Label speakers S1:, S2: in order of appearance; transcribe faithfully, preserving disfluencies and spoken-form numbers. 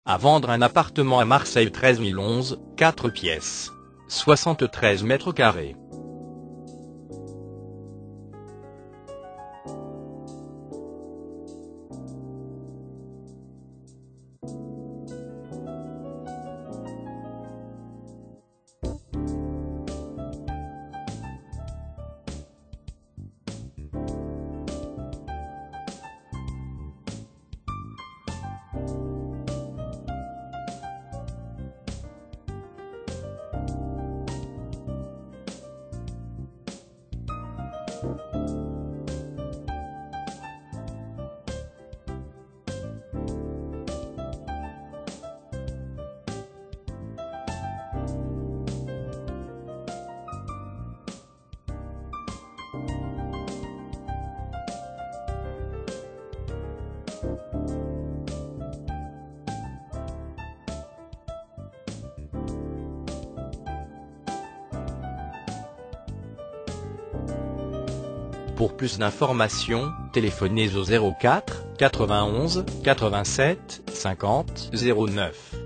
S1: À vendre un appartement à Marseille treize mille onze, quatre pièces, soixante-treize mètres carrés. Pour plus d'informations, téléphonez au zéro quatre, quatre-vingt-onze, quatre-vingt-sept, cinquante, zéro neuf.